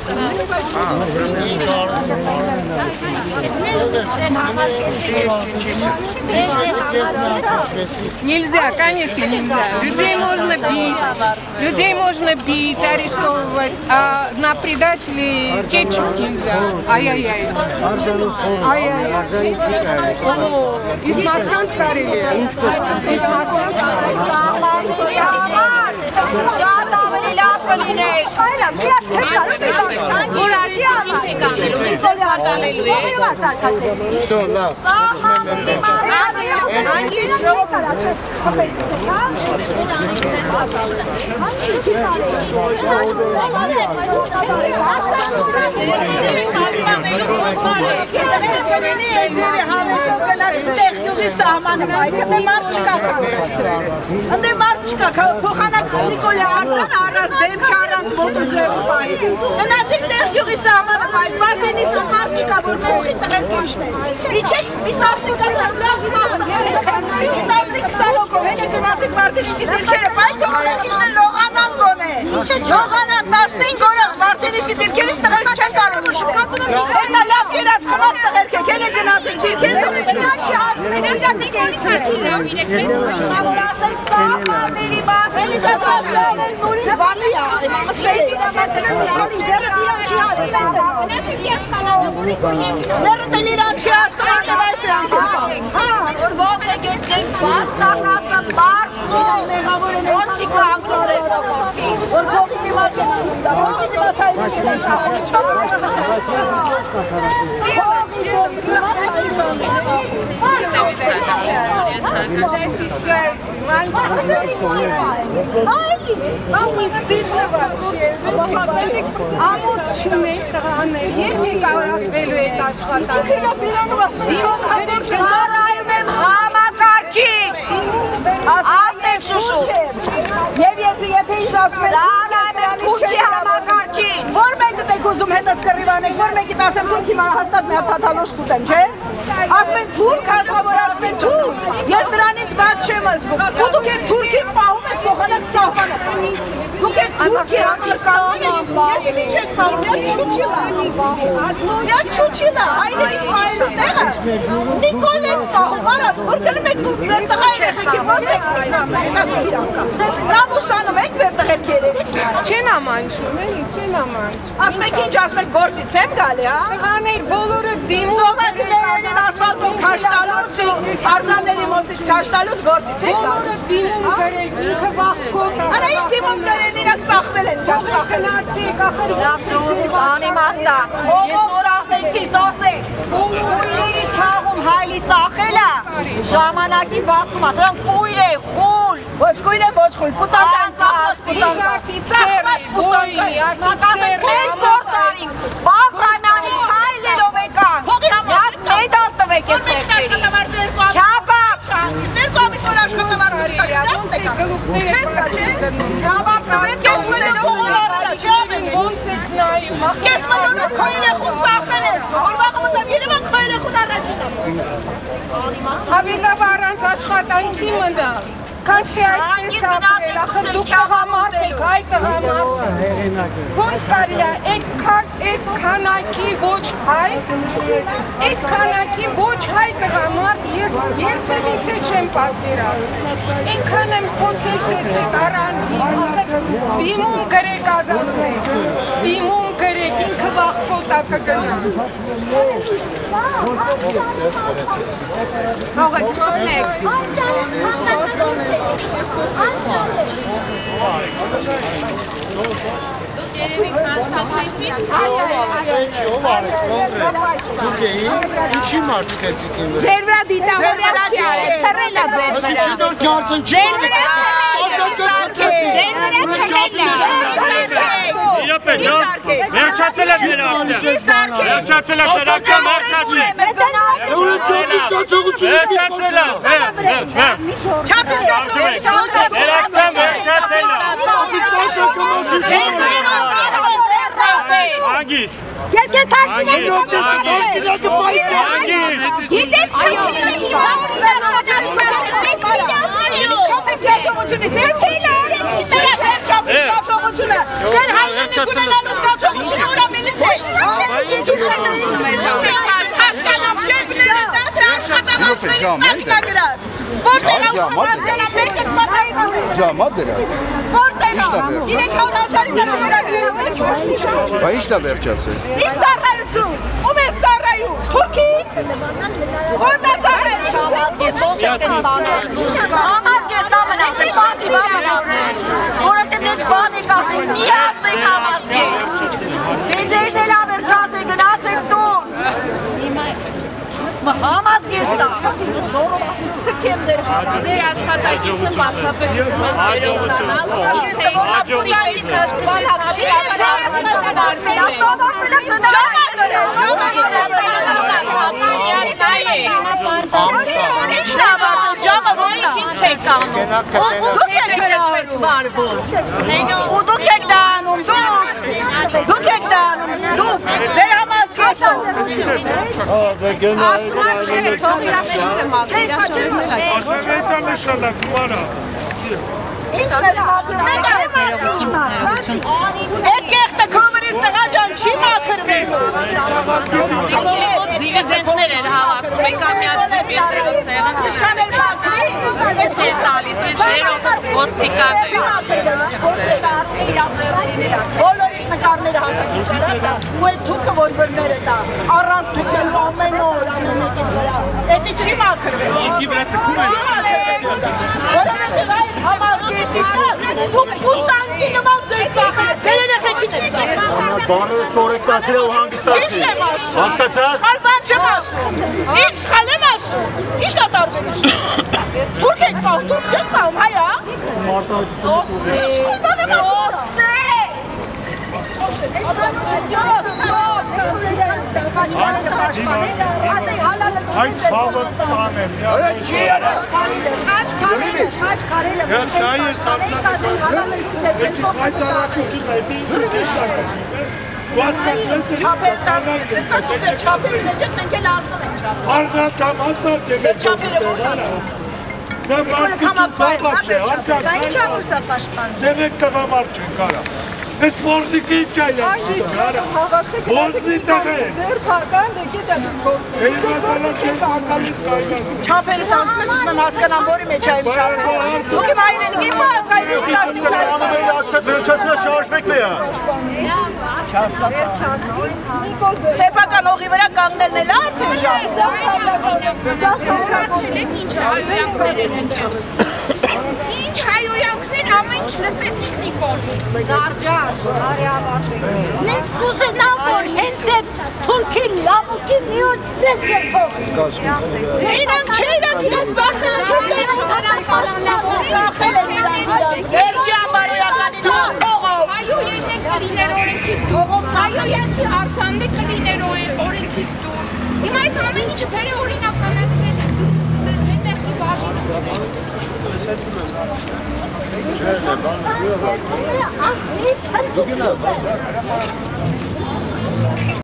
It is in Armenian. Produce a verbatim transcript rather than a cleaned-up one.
Нельзя, конечно, нельзя. Людей можно бить, людей можно бить, арестовывать, а на предателей кетчуп нельзя. Ай-яй-яй. Ай-яй-яй. О, из Марханскария. Из Марханскария. Ande marchka փոխանակ Նիկոլի Արտան առած դեմքի առանց մոտոջրելու պահի։ Գնացիք տեղ յուղի սահմանը պահի, Մարտինի սո մարչկա, որ փոխի տղեն կիշն է։ Իչեք մի տասնիկ անգամ լավ սահման, տասնիկ քսանոքով, հենը գնացիք Մարտինիսի դիրքերը պահի, տղեն կիշն է լողանան գոնե։ Իչե չողանան, տասնինք օրը Մարտինիսի դիրքերից տղերք չեն կարող ուշնել։ Հենա լավ երած խմած տղերք եք, հենը գնացիք չիրքեր Ների բախելի դատասներ են նորից բանի աղեմ, ամսեիտ իրագացնեմ լավի, ձերս իրան չի հասնում ես են, գնեցիք ես կանալով, ձերըտ էլ իրան չի հասնում, արդև այս իրանք են կաղեմ։ Հա, որ ող եք եք դեր բաց, տակացը բարսում, ոնց չի կանգնի ձեր կողոքի, որ կողի դիմաց են անդա, ողի դիմաց այն եք են կաղեմ, Защищайте, мальчики. Вам не стыдно вообще? А вот чуны, страны. Есть ли кавелю этаж хватает? Հարայում եմ համակարգի, ասնեք շուշուտ, և եբի եթե իզասում են Հարայում եմ թուրքի համակարգին, որ մեկըտ եք ուզում հետս կռիվանեք, որ մեկիտ ասեմ թուրքի հաստատ մի հատաթալոշ կուտեմ, չէ? Ասում են թուրք, հասավոր ասում են թուրք, ես դրանից բաց չեմ զգում, ու դուք եք թուրքին պահում եք փոխանակ սահմանը, դուք եք թուրքի համակարգին, ես իմ ինչ եք պահում, միակ չուչիլա, միակ չուչիլա, այնեք պահելու տեղը, Նիկոլ եք պահում, արած, որ գնում եք դուք ձեր տղա երեխեքի ոնց եք պայնում, նամուսանում եք ձեր տղերք երեխեքի։ Չեն ամանչում, էլի, չեն ամանչում։ Ասում եք ինչ, ասում եք գործից եմ գալի, հա։ Տղաներ բոլորը դիմում Սողասիներին ասվալտում քաշտալուց ու արձանների մոտից քաշտալուց գործից եք գալի։ բոլորը դիմում գրեք, ինքը վախկոտ։ Արա ինչ դիմում գրեն, իրանք ծախվել են, գալ ծախել են։ Գնացեք, ախր Անիմաստա, ես նոր ասեցի, սոսեջ, կույրերի թաղում հայլի ծախելը ժամանակի վաղտում, դրանք կույր է, խուլ։ Ոչ կույր է, ոչ խուլ, պուտանտան ծախված պուտանտան։ Իժ օֆիցերի, Մակասեք մեծ գործարինք, Բաղրամյանից հայլելով եկան, միատ մեդալ տվեք ես տեղտերի։ Քյաբակ։ Ներկո ամիս որ աշխատավարներ Քյաբակ տվեք ես ուտելով ոնց եք նայում, Ես մնոնը քո երեխուն ծախել ես դու, որ վաղը մտավ երևան քո երեխուն առաջին եմ։ հավելավ առանց աշխատանքի մնա, կանց թե այսպես ապրել, ախր դուք տղամարդ եք, այ տղամարդ ոնց կարելի է, այդ քանակի ոչ հայ, այդ քանակի ոչ հայ տղամարդ ես երբևիցե չեմ պատկերացնում, ինքան եմ փոցել ձեզ հետ առանձին, դիմում գրեք ազատներ, դիմում գրեք, ինքը վախկոտա կգնա։ Հողը չորնեք։ Երևի քանսացեցի։ Ով արեց, կոնկրետ։ Դուք էին, ինչի մարցկեցիք իմ վրա։ Ձեր վրա դիտավորակ չի արել, թռել է ձեր վրա։ Ասի չի դոր գարցն չի արել։ Ձեր վրա թռել է։ Իրապես, վերջացել է ձեր ակցիան։ Վերջացել է ձեր ակցիան, վերջացել։ Վերջացել է, Չապիս կացում։ ձեր ակցիան վերջացել է։ Հանգիստ։ Ես քեզ թաշկին եմ Հանգիստ։ Ետեք թքին չի բաղրուղ Ժամը դրած։ Որտեղ ասում մեկ եք մասնակցել։ Ժամը դրած։ Որտեղ իրեք հարյուր հազարի դաշնորհակի։ Բա ի՞նչն է վերջացել։ Իսկ ծառայություն։ Ում է ծառայում։ Թուրքին։ Որտե ծառայություն։ Համազգեստը մնացել, պարտի բա մնացել, որովհետև նենց բան եք ասում, մի ասեք համազգեստ, բեձերն էլ ավերջացեք, գնացեք տուն, համազգեստը, ձեր աշխատակիցը բացապես հաջողությունալ, ու դուք եք դա անում, դուք, դուք եք դա անում, դուք, ձեր համազգեստով։ Ինչ ես մաքրում, էդ կեղտը կոմունիստ տղա ջան չի մաքրվելու։ դիվիզենտներ էր հավաքում, մեկ ամյակ դիվիզենտերով ցելան, Ինչքան էլ մաքրի, ցեր տալիս, զերով ոստիկաններ։ բոլորիդ նկարները հատակից արած, ու այդ թուքը որ բրները տա, առանց թուքելու ամեն օր ամեն մեկին վրա, էդի չի մաքրվելու։ Որովհետև այդ համազգեստի տակ, դուք ութանկի նման ձեր ծախել, ձեր երեխեքին եք ծախել։ Բաները կորեկտացրել ու հանգստացրել։ Ի՞նչն եմ ասում։ Հասկացա՞ք։ Խալ բան չեմ ասում։ Ինչ սխալ եմ ասում։ Ի՞նչն է տարբերությունը։ Թուրք եք պահում, թուրք չեք պահում, հայա։ Այդ ցավը տանել։ Խաչ քարելը, խաչ քարելը, Ես այդ առաքությունն է, ինչ Չապեր տանք, տեսա դուք դեր չապերը չեք, մենք էլ ասնում ենք չապեր։ Արնա կամ ասար կեմ Դեր չապերը որ Դա մարդկություն կապապ չէ, Սա ինչ ա որ սա պաշտպան։ դե մեկ տղամարդ չեն կարա Ես ֆորդիկի ինչ այլ եմ Ոնցի տղ է Էրվատալա չեն կակալիս կայլան Չապերը տանցում ես ուզում եմ հասկանամ որի մեջ այմ չապերը Դուք իմ այրենիք իմ պահած այրենիք տաստիք Անումեիր ակցած վերջացրել շարժվեք է Սեպական ողի վրա կանգնելն էլ այդ է Ինչ հայոյանքներ ամեն ինչ լսեցիք Նիկոլից։ Դարջաշ, արի ավարտվի։ Նենց կուզենամ, որ հենց այդ թուրքի լամուկի մի օր ձեր ձեր փոխի։ Իրանք չէ, իրանք իրենց ծախելը չես ծախել են իրանք Վերջի ամարոյականին հողով։ Հայո երկեք կլիներ օրենքից դուր, հայո երկի արձանդ է կլիներ օրենքից դուր։ Հիմա այս ամեն ինչը բերը օրինականացրել է։ Ձեր մեղքի բաժինը։ Դու գնա